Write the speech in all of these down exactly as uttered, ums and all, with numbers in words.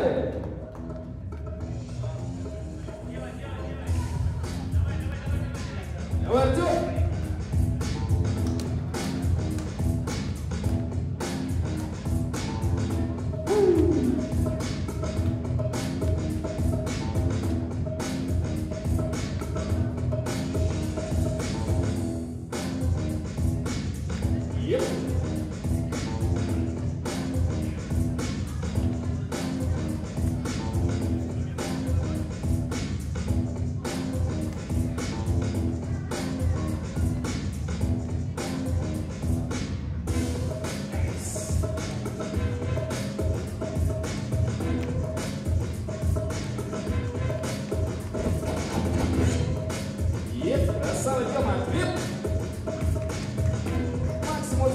Погнали! Давай, Артём! Красава, Тёма, ответ! Максимус!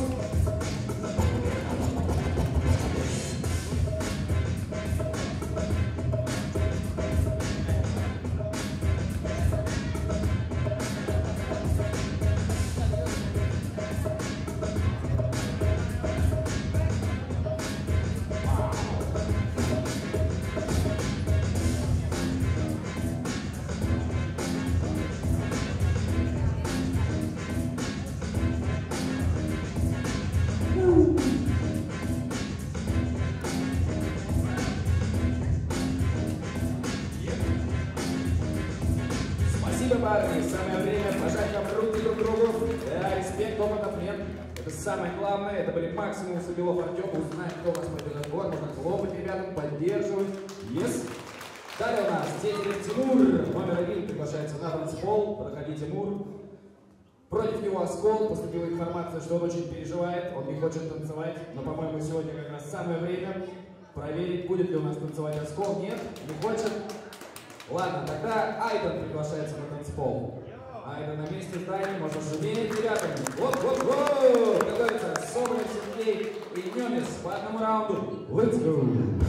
Спасибо, парни. Самое время пожать вам руки друг другу. Да, респект, опытов нет. Это самое главное. Это были Максимус и Белов Артём. Узнать, кто у вас пойдет отбор. Можно хлопать ребятам, поддерживать. Yes. Далее у нас Тетя Тимур. Номер один приглашается на танцпол. Подходи, Тимур. Против него Оскол. Поступила информация, что он очень переживает. Он не хочет танцевать. Но, по-моему, сегодня как раз самое время проверить, будет ли у нас танцевать Оскол. Нет, не хочет. Ладно, тогда Айден приглашается на танцпол. Айден на месте здания, можно шуметь ребятами. Вот-вот-вот! Готовится Соболев Сергей и Немец по одному раунду. Let's go!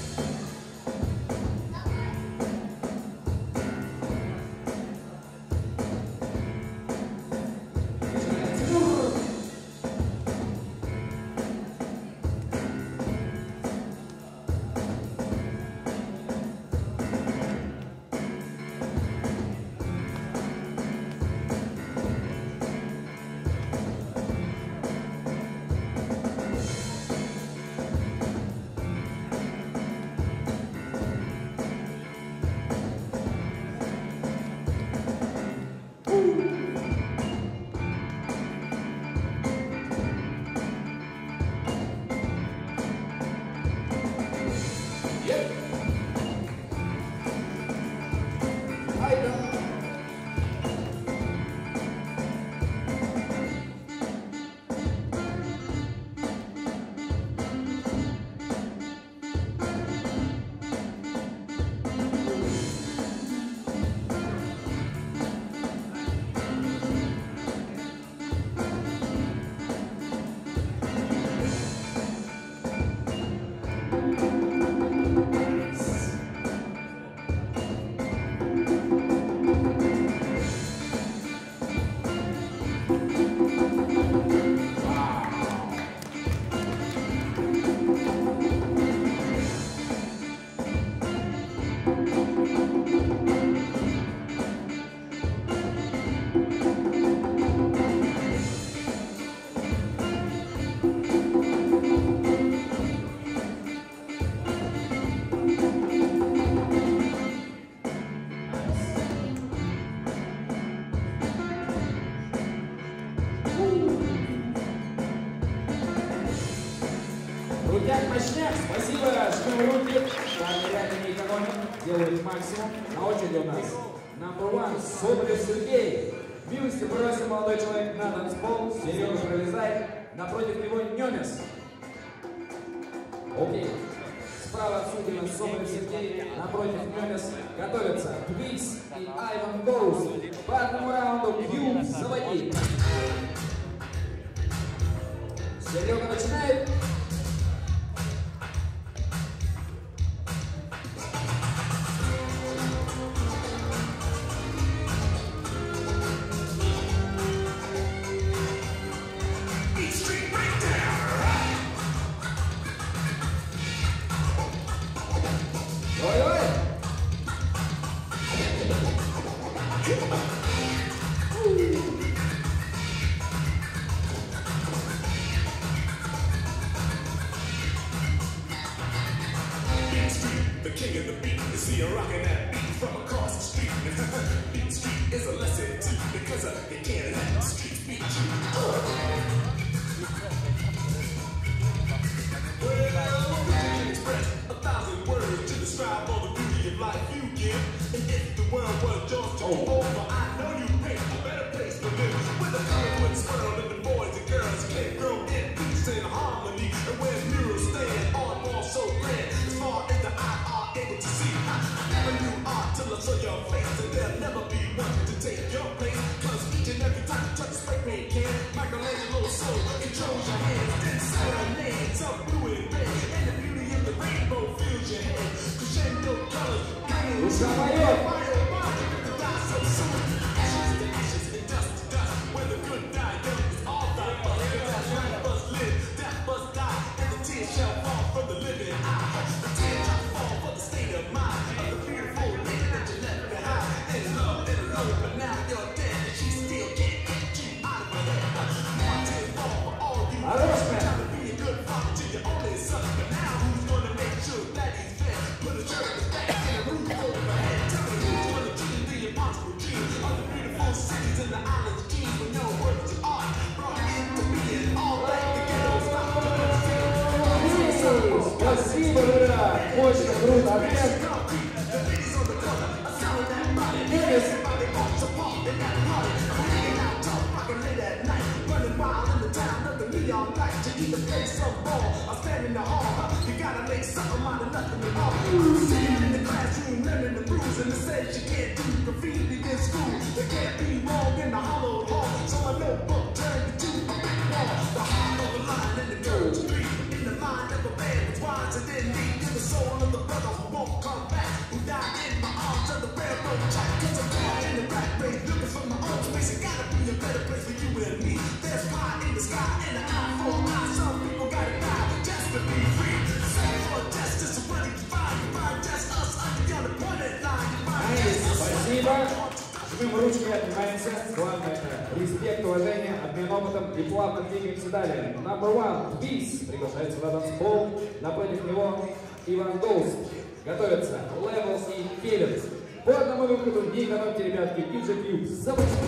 Крутяк, мощняк, спасибо, жмем руки, парни реально не экономят, делают максимум. На очереди у нас номер один Соболев Сергей. Милости просим, молодой человек, на танцпол, Серега пролезает, напротив него Немец. Окей. Справа отсюда у нас Соболев Сергей, напротив Немец. Готовятся Твикс и Айван Гоус. По одному раунду Кью, заводи. Серега начинает. Ой-ой! The king of the beat, you see you rocking that beat from across the street. Beat street is a lesson too, because uh, you can't let the streets beat you. Well, you can express a thousand words to describe all the beauty of life you give. And if the world was yours to go over, I know you'd pick a better place to live. Where the color would swirl and the boys and girls can grow in peace and harmony. And where murals stand on walls so grand, as far as the eye are able to see. I never knew art till I saw your face, and there'll never be one to take your place. Cause each and every time you touch a spray paint can, Michelangelo's soul controls your hands. Then serenades of blue and red, and the beauty of the rainbow fills your head. Crescendo colors, guiding fire, fire, fire, the die so soon. Ashes to ashes and dust to dust. When the good die young, it's all die but that's life must live, death must die, and the tears shall fall from the living eye. The tears shall fall for the state of mind of the beautiful lady that you left behind. In love, in love, but now you're dead, and she still can't get you out of her head. Wanted fall for all you trying to be a good father to your only son, but now who's gonna make sure that he's fed? Put a church back in a roof over my head. Tell me who's gonna dream the impossible dream of the beautiful cities and the islands dream with no words of art brought into being all that the ghettos stop. Спасибо, друзья! Очень круто! Опять! And then lead to the soul of the brother who won't come back, who died in my arms of the railroad track. Cause I'm caught in the rat race, looking for my own space. It gotta be a better place for you and me. There's pie in the sky and an eye for an eye. Some people gotta die just to be free. Same for justice, so what do you find? You find just us under the unappointed line. You find just us. Спасибо! Жмем ручки, отнимаемся. Главное это респект, уважение, обмен опытом и плавно двигаемся далее. Number one, Peace приглашается на танцпол. Напротив него Иван Доус. Готовятся Levels и Келлинс. По одному выходу не экономьте, ребятки. ди джей Cube. Запустим.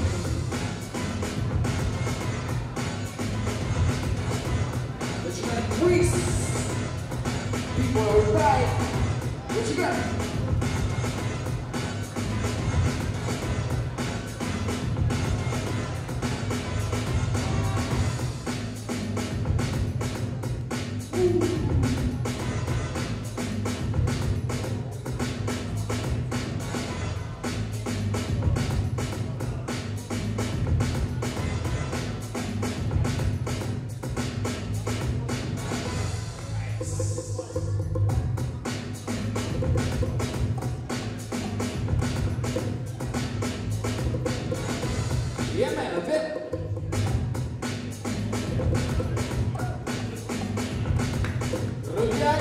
Начинаем квиз. People are right. What you got? Yeah, man, a bit. Рубяк.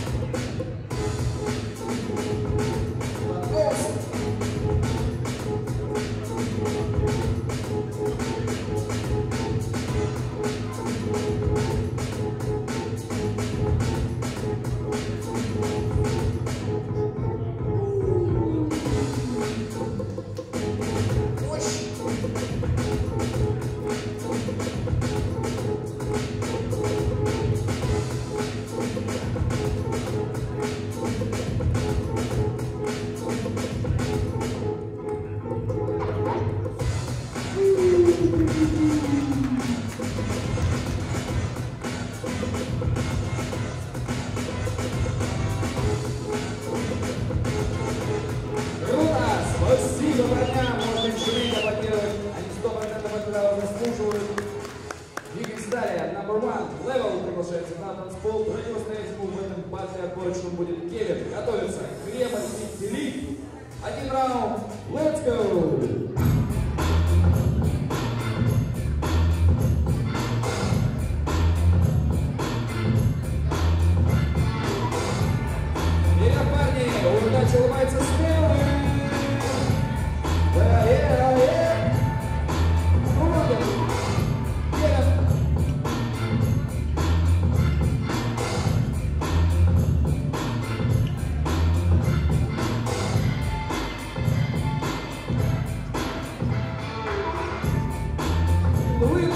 Спасибо, парня, можно им шуметь, аплодировать. Они сто процентов этого заслуживают. Двигаемся далее. Number one, Level приглашается на танцпол. Противостоять ему в этом батле отборочном будет Кевин. Готовится Крепость и Филипп. Один раунд. Let's go! Вперед, парни! улыбается, улыбается смелый. Да, yeah, yeah. Круто. Yeah. Улыбка.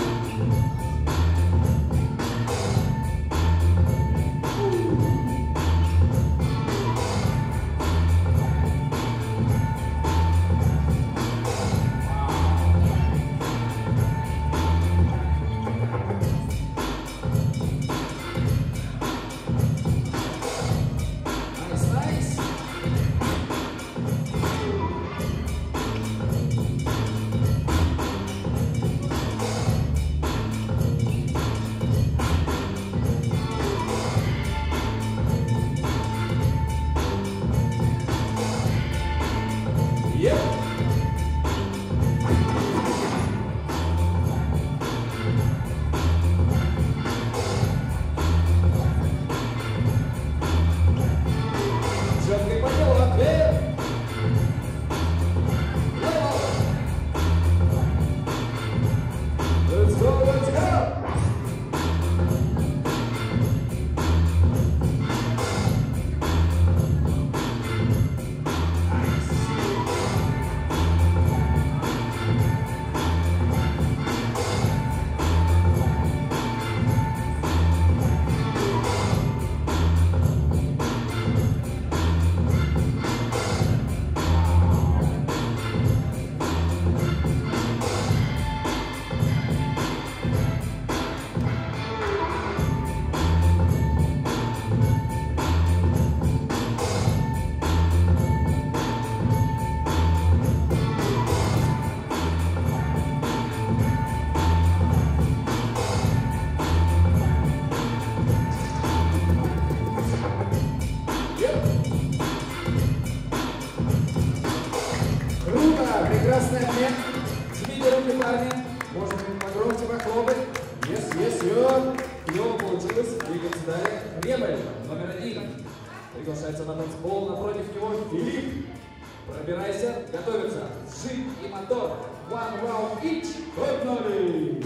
Прекрасный обмен. Жмите руки, парни. Можно погромче похлопать. Yes, yes, yes. Клево получилось. Двигаемся далее. Ребель, номер один. Приглашается на танцпол. Напротив него Филипп. Пробирайся. Готовится. Джип и мотор. One round each. Погнали!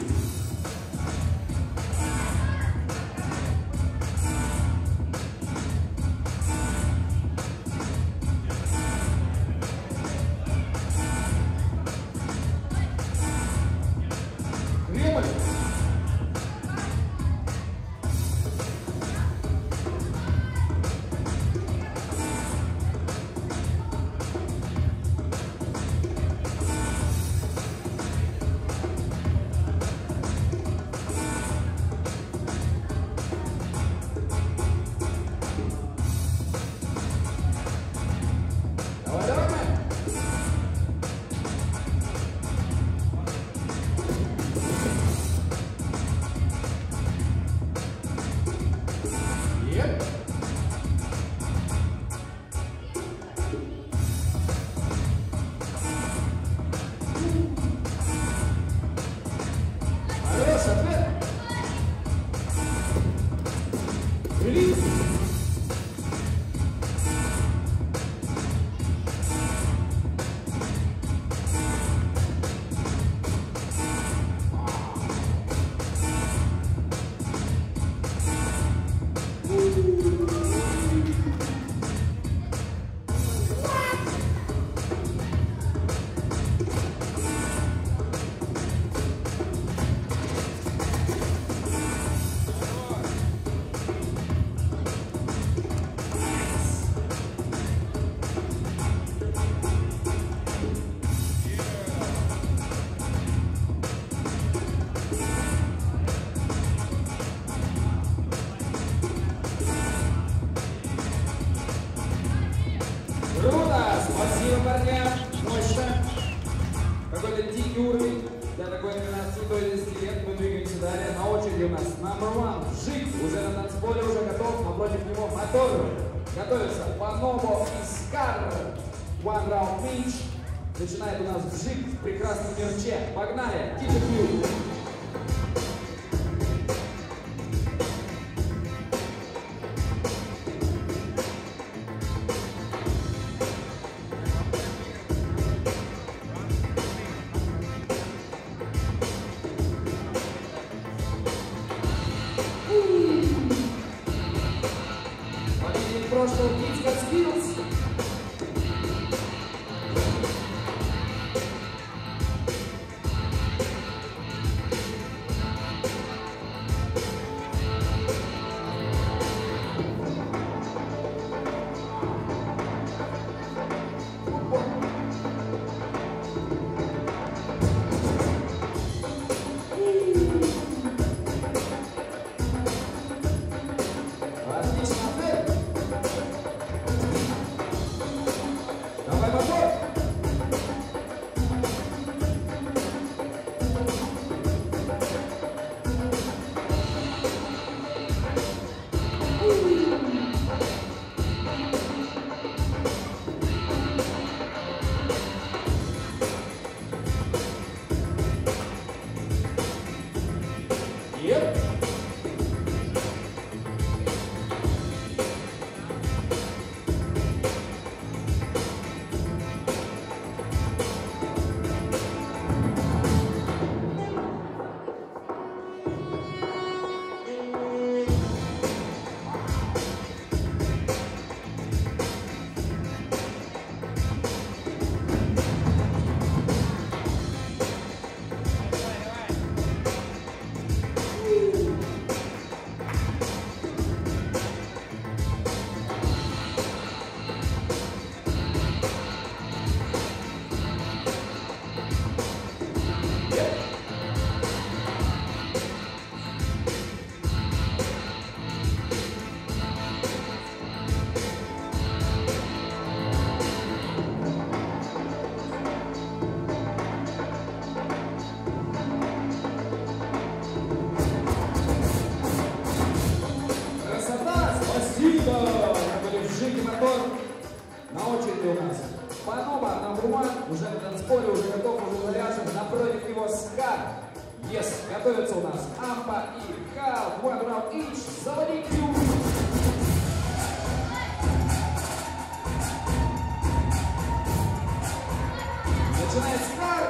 Спасибо, парня. Мощно. Какой-то дикий уровень для такой номинации до десяти лет. Мы двигаемся далее. На очереди у нас номер один. Жик уже на танцполе, уже готов. Напротив него мотор. Готовится Панобо и Скар. One round each. Начинает у нас Жик в прекрасном мерче. Погнали. Диджей. Победитель прошлого Kids Got Skills. На очереди у нас Панома, номер один, уже на танцполе, уже готов, уже заряжен. Напротив него Скар. Yes, готовятся у нас Ампа и Кал. One round each. Заводи Q. Начинает Скар.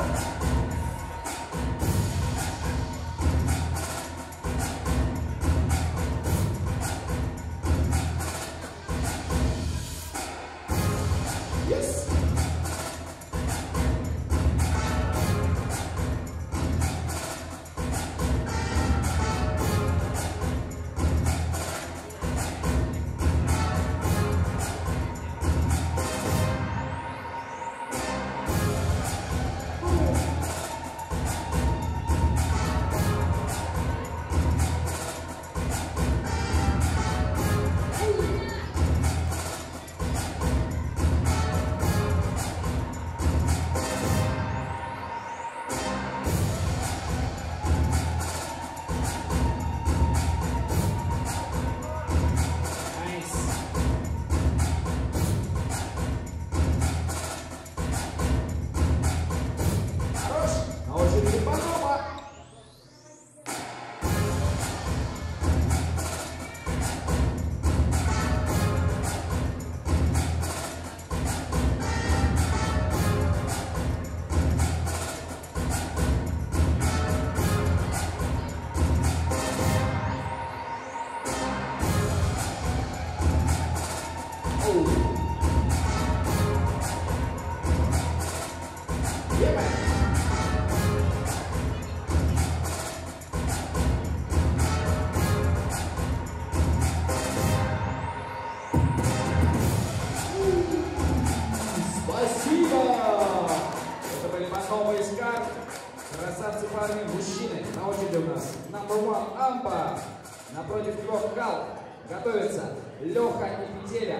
Красавцы парни, мужчины. На очереди у нас номер один Ампа. Напротив него Кал. Готовится Леха и Петеля.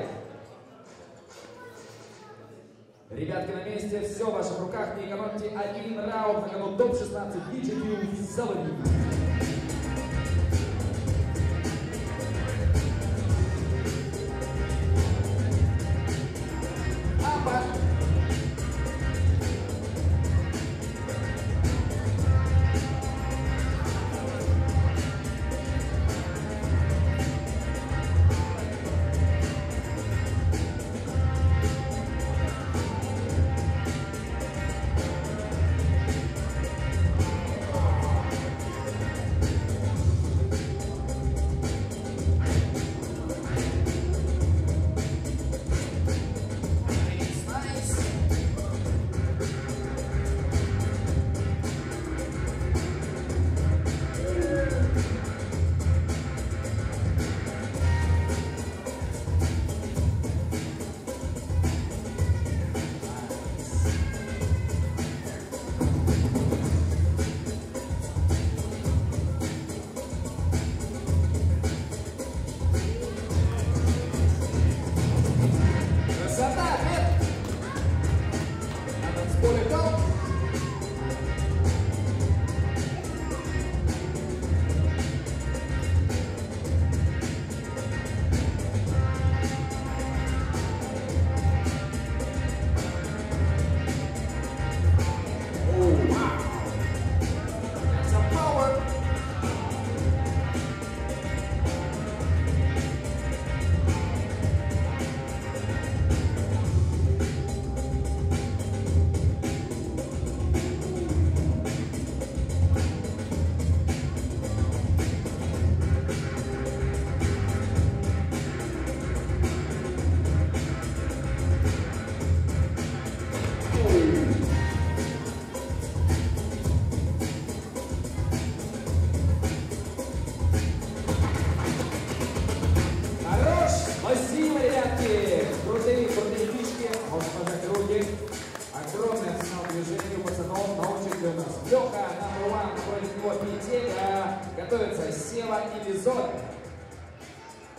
Ребятки на месте, все в ваших руках. Не экономьте один раунд на кону топ шестнадцать. ди джей Q Заводи. Ампа.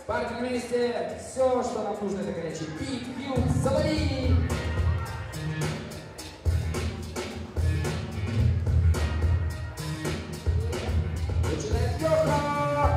Парни на месте. Все, что нам нужно, это горячий пик, пьют, завали! Начинает Йоха!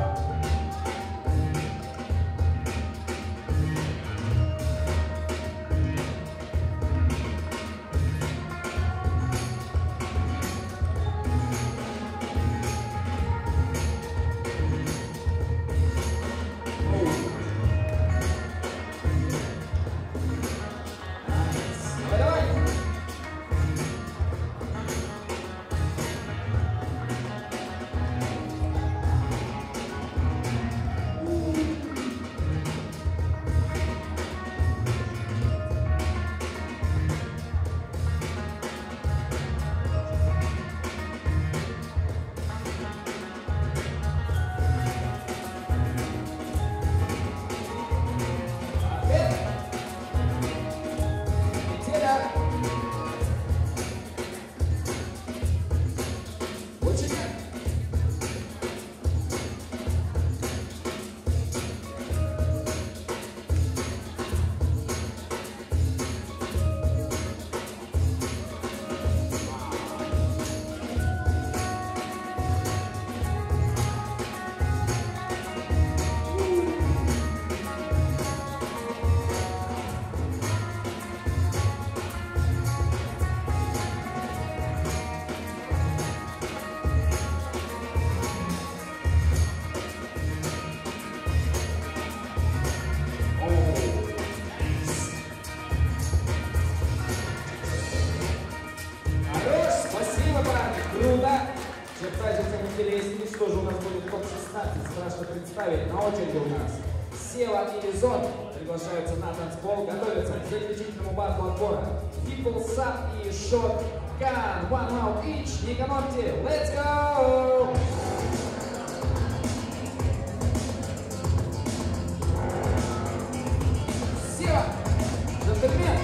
Что же у нас будет топ шестнадцать, страшно представить. На очереди у нас Сева и Зон приглашаются на танцпол, готовятся к заключительному батлу отбора. People Sub и Shotgun, one round each, не экономьте, let's go! Сева, джентльмен!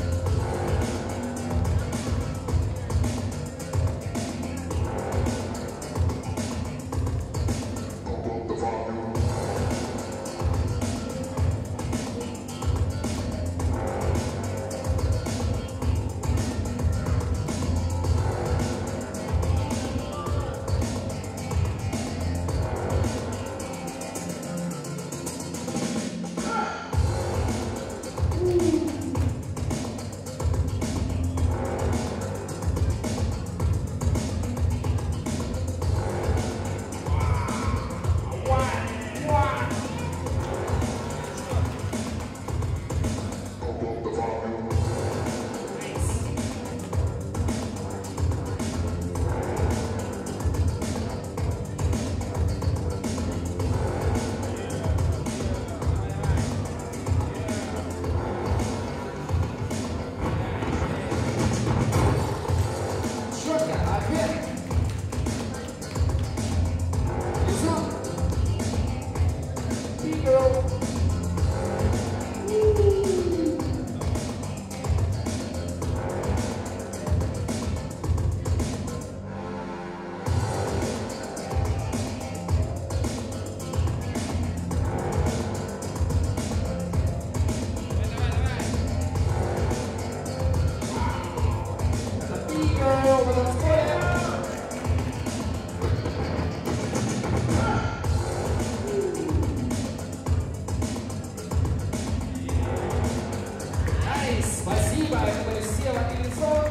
Спасибо, это были Сева и Зон.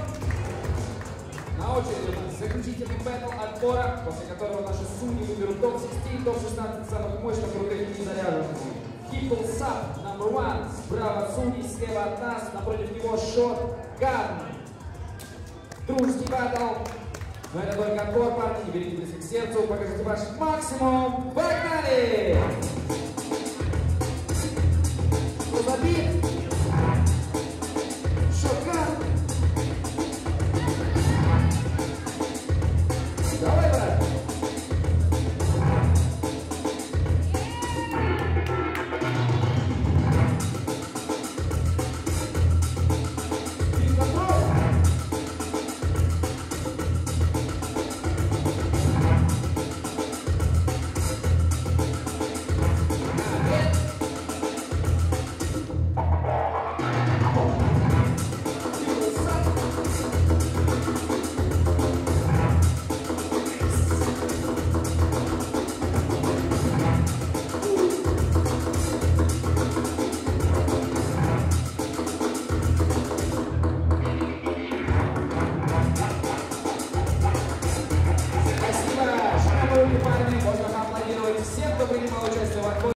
На очереди у нас заключительный бэтл отбора, после которого наши судьи выберут топ шестнадцать, топ шестнадцать самых мощных, крутых и заряженных. People Sub, number one, справа от судей, слева от нас, напротив него Shotgun. Дружеский баттл. Но это только отбор, парни, не берите близко к сердцу, покажите ваш максимум. Погнали!